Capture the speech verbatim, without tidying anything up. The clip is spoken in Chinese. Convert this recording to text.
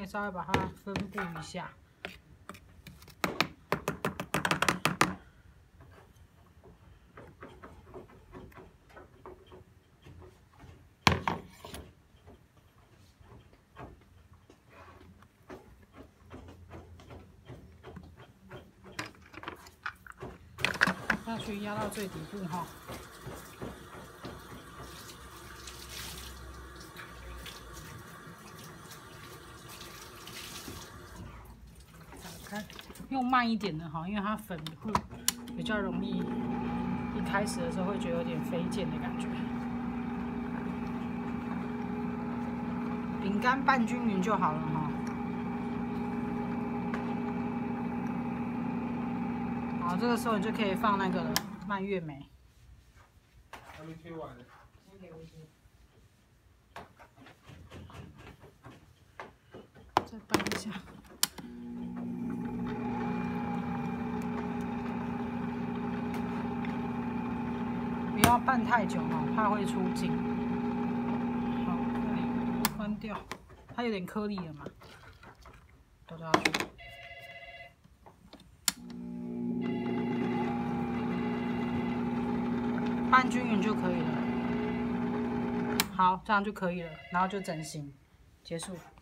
稍微把它分布一下。下去压到最底部哈。打开，用慢一点的哈，因为它粉会比较容易，一开始的时候会觉得有点飞溅的感觉。饼干拌均匀就好了哈。 好，这个时候你就可以放那个了，蔓越莓。 还没推完呢。 先给我一些。再拌一下。不要拌太久哦，怕会出筋。好，这里关掉，它有点颗粒了嘛，倒下去。 拌均匀就可以了。好，这样就可以了，然后就整形，结束。